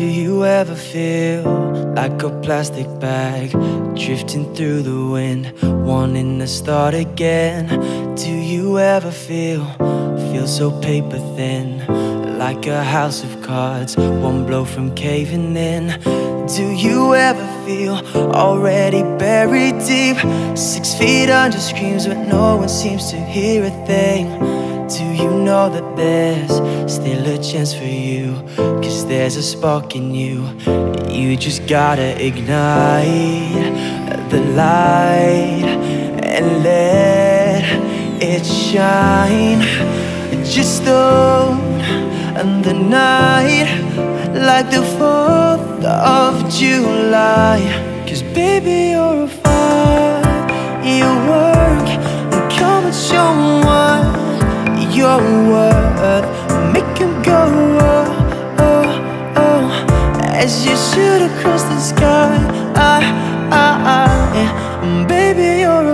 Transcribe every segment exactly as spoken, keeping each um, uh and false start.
you ever feel like a plastic bag drifting through the wind, wanting to start again? Do you ever feel, feel so paper thin, like a house of cards, one blow from caving in? Do you ever feel already buried deep, six feet under screams but no one seems to hear a thing? Do you know that there's still a chance for you? Cause there's a spark in you. You just gotta ignite the light and let it shine. Just own the night like the fourth of July. Cause baby, you're a firework, and come and show 'em what you're worth. Make 'em go oh, oh, oh, as you shoot across the sky. I, I, I, yeah. Baby, you're a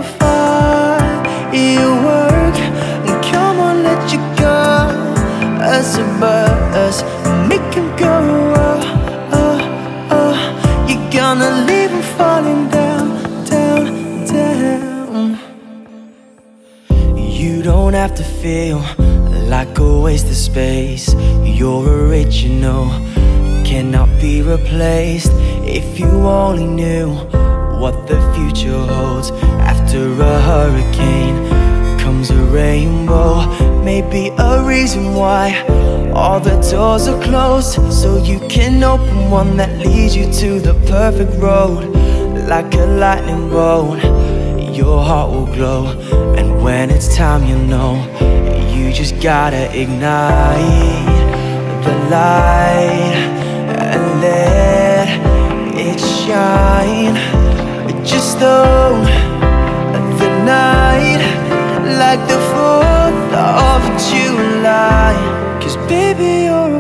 firework, and come on, let you go as a buzz. Make 'em go oh, oh, oh. You're gonna leave 'em falling down, down, down. You don't have to feel like a waste of space. You're original, cannot be replaced. If you only knew what the future holds. After a hurricane comes a rainbow. Maybe a reason why all the doors are closed, so you can open one that leads you to the perfect road. Like a lightning bolt, your heart will glow, and when it's time, you'll know. You just gotta ignite the light and let it shine. Just own the night like the fourth of July. Cause baby, you're a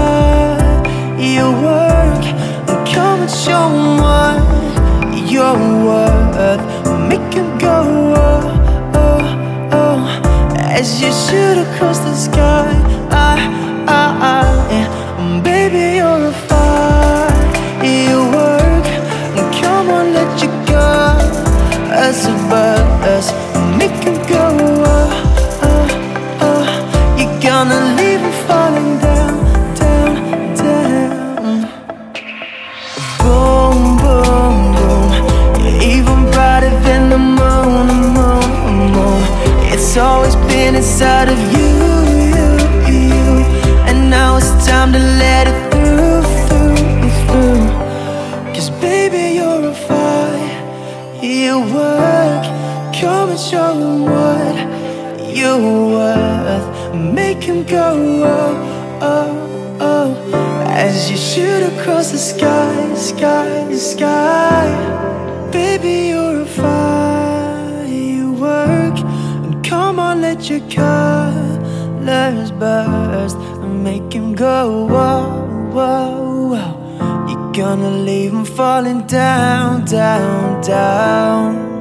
firework, and come and show 'em what you're worth. Make 'em go oh, oh, oh, as you shoot across the sky. I, I, I, yeah. Baby, you're a firework, and come on, let you go as a buzz. Make 'em go oh, oh, oh. You're gonna leave 'em falling down, down, down. Boom, boom, boom. You're even brighter than the moon, moon, moon. It's always been inside of you, you, you. And now it's time to let it through, through, through. Cause baby, you're a firework. Come and show 'em what you're worth. Make 'em go oh, oh, oh, as you shoot across the sky, sky, sky. Baby, you're a firework, and come on, let your colors burst and make 'em go whoa, whoa, whoa. You're gonna leave 'em falling down, down, down.